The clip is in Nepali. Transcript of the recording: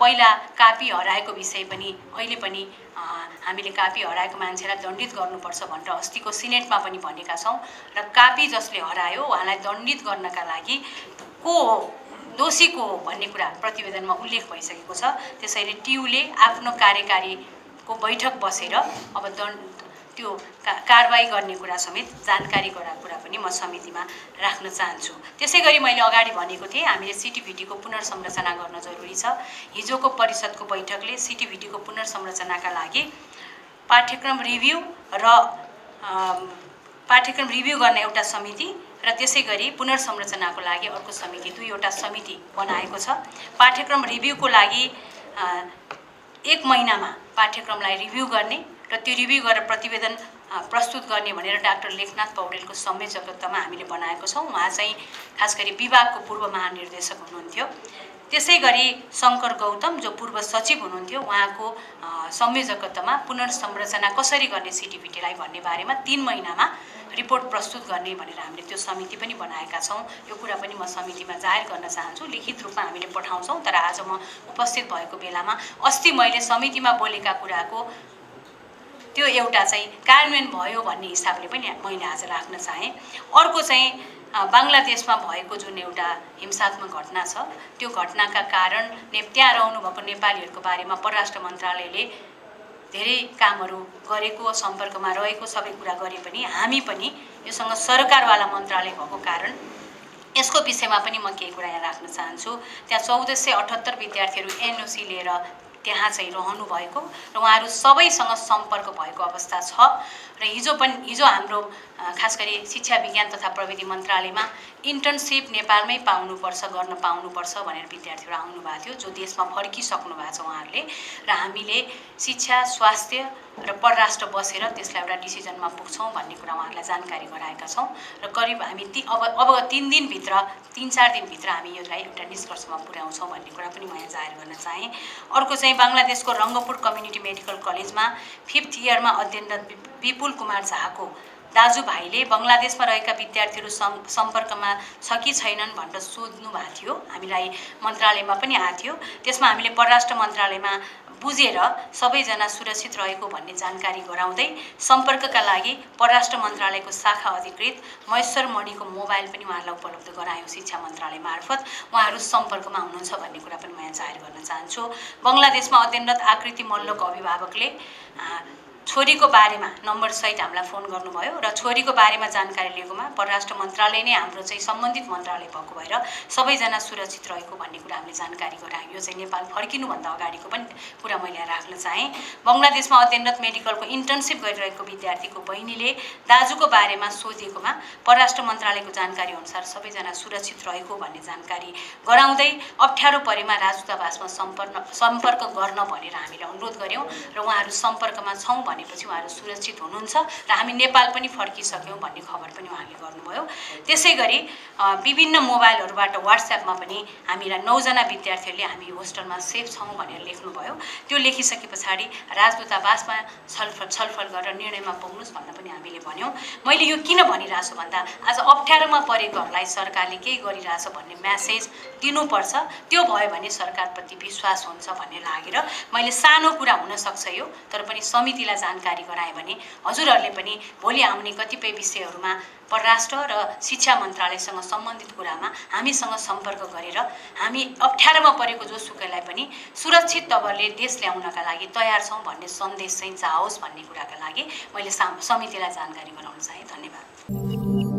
पहिला कापी हराएको विषय पनि अहिले पनि हामीले कापी हराएको मान्छेलाई दण्डित गर्नुपर्छ भनेर अस्तिको सिनेटमा पनि भनेका छौँ र कापी जसले हरायो उहाँलाई दण्डित गर्नका लागि को हो दोषी को हो भन्ने कुरा प्रतिवेदनमा उल्लेख भइसकेको छ। त्यसैले टियुले आफ्नो कार्यकारीको बैठक बसेर अब त्यो कारबाही गर्ने कुरा समेत जानकारी गराएको कुरा पनि म समितिमा राख्न चाहन्छु। त्यसैगरी मैले अगाडि भनेको थिएँ हामीले सिटिभिटीको पुनर्संरचना गर्न जरुरी छ। हिजोको परिषदको बैठकले सिटिभिटीको पुनर्संरचनाका लागि पाठ्यक्रम रिभ्यू गर्ने एउटा समिति र त्यसैगरी पुनर्संरचनाको लागि अर्को समिति, दुईवटा समिति बनाएको छ। पाठ्यक्रम रिभ्यूको लागि 1 महिनामा पाठ्यक्रमलाई रिभ्यू गर्ने र त्यो रिभ्यू गरेर प्रतिवेदन प्रस्तुत गर्ने भनेर डाक्टर लेखनाथ पौडेलको संयोजकत्वमा हामीले बनाएको छौँ। उहाँ चाहिँ खास गरी विभागको पूर्व महानिर्देशक हुनुहुन्थ्यो। त्यसैगरी शङ्कर गौतम जो पूर्व सचिव हुनुहुन्थ्यो, उहाँको संयोजकत्वमा पुनर्संरचना कसरी गर्ने सिटिभिटीलाई भन्ने बारेमा 3 महिनामा रिपोर्ट प्रस्तुत गर्ने भनेर हामीले त्यो समिति पनि बनाएका छौँ। यो कुरा पनि म समितिमा जाहेर गर्न चाहन्छु। लिखित रूपमा हामीले पठाउँछौँ। तर आज म उपस्थित भएको बेलामा अस्ति मैले समितिमा बोलेका कुराको त्यो एउटा चाहिँ कार्यान्वयन भयो भन्ने हिसाबले पनि मैले आज राख्न चाहेँ। अर्को चाहिँ बांग्लादेशमा भएको जुन एउटा हिंसात्मक घटना छ, त्यो घटनाका कारण त्यहाँ रहनुभएको नेपालीहरूको बारेमा परराष्ट्र मन्त्रालयले धेरै कामहरू गरेको, सम्पर्कमा रहेको सबै कुरा गरे पनि हामी पनि योसँग सरकारवाला मन्त्रालय भएको कारण यसको विषयमा पनि म केही कुरा यहाँ राख्न चाहन्छु। त्यहाँ 1478 विद्यार्थीहरू एनओसी लिएर त्यहाँ चाहिँ रहनु भएको र उहाँहरू सबैसँग सम्पर्क भएको अवस्था छ र हिजो हाम्रो खास गरी शिक्षा विज्ञान तथा प्रविधि मन्त्रालयमा इन्टर्नशिप नेपालमै गर्न पाउनुपर्छ भनेर विद्यार्थीहरू आउनु भएको थियो, जो देशमा फर्किसक्नु भएको छ उहाँहरूले। र हामीले शिक्षा, स्वास्थ्य र परराष्ट्र बसेर त्यसलाई एउटा डिसिजनमा पुग्छौँ भन्ने कुरा उहाँहरूलाई जानकारी गराएका छौँ र करिब हामी अब 3-4 दिनभित्र हामी यसलाई एउटा निष्कर्षमा पुर्याउँछौँ भन्ने कुरा पनि म यहाँ जाहेर गर्न चाहेँ। अर्को चाहिँ बांग्लादेशको रङ्गपुर कम्युनिटी मेडिकल कलेजमा 5th इयरमा अध्ययनरत विपुल कुमार झाको दाजुभाइले बङ्गलादेशमा रहेका विद्यार्थीहरू सम्पर्कमा छ कि छैनन् भनेर सोध्नु भएको थियो। हामीलाई मन्त्रालयमा पनि आएको थियो। त्यसमा हामीले परराष्ट्र मन्त्रालयमा बुझेर सबैजना सुरक्षित रहेको भन्ने जानकारी गराउँदै सम्पर्कका लागि परराष्ट्र मन्त्रालयको शाखा अधिकृत महेश्वर मणिको मोबाइल पनि उहाँहरूलाई उपलब्ध गरायौँ शिक्षा मन्त्रालय मार्फत। उहाँहरू सम्पर्कमा हुनुहुन्छ भन्ने कुरा पनि म यहाँ जाहेर गर्न चाहन्छु। बङ्गलादेशमा अध्ययनरत आकृति मल्लको अभिभावकले छोरीको बारेमा नम्बर सहित हामीलाई फोन गर्नुभयो र छोरीको बारेमा जानकारी लिएकोमा परराष्ट्र मन्त्रालय नै हाम्रो चाहिँ सम्बन्धित मन्त्रालय भएको भएर सबैजना सुरक्षित रहेको भन्ने कुरा हामीले जानकारी गरायौँ। यो चाहिँ नेपाल फर्किनुभन्दा अगाडिको पनि कुरा मैले राख्न चाहेँ। बङ्गलादेशमा अध्ययनरत मेडिकलको इन्टर्नसिप गरिरहेको विद्यार्थीको बहिनीले दाजुको बारेमा सोधिएकोमा परराष्ट्र मन्त्रालयको जानकारी अनुसार सबैजना सुरक्षित रहेको भन्ने जानकारी गराउँदै अप्ठ्यारो परेमा राजदूतावासमा सम्पर्क गर्न भनेर हामीले अनुरोध गऱ्यौँ र उहाँहरू सम्पर्कमा छौँ भनेपछि उहाँहरू सुरक्षित हुनुहुन्छ र हामी नेपाल पनि फर्किसक्यौँ भन्ने खबर पनि उहाँले गर्नुभयो। त्यसैगरी विभिन्न मोबाइलहरूबाट व्हाट्सएपमा पनि हामीलाई 9 जना विद्यार्थीहरूले हामी होस्टलमा सेफ छौँ भनेर लेख्नुभयो। त्यो लेखिसके पछाडि राजदूतावासमा छलफल गरेर निर्णयमा पुग्नुहोस् भनेर पनि हामीले भन्यौँ। मैले यो किन भनिरहेको छु भन्दा आज अप्ठ्यारोमा परेकोहरूलाई सरकारले केही गरिरहेछ भन्ने म्यासेज दिनुपर्छ। त्यो भयो भने सरकारप्रति विश्वास हुन्छ भन्ने लागेर मैले सानो कुरा हुनसक्छ यो, तर पनि समितिलाई जानकारी गराएँ भने हजुरहरूले पनि भोलि आउने कतिपय विषयहरूमा परराष्ट्र र शिक्षा मन्त्रालयसँग सम्बन्धित कुरामा हामीसँग सम्पर्क गरेर हामी अप्ठ्यारोमा परेको जोसुकैलाई पनि सुरक्षित तवरले देश ल्याउनका लागि तयार छौँ भन्ने सन्देश चाहिँ जाओस् भन्ने कुराका लागि मैले समितिलाई जानकारी गराउन चाहे। धन्यवाद।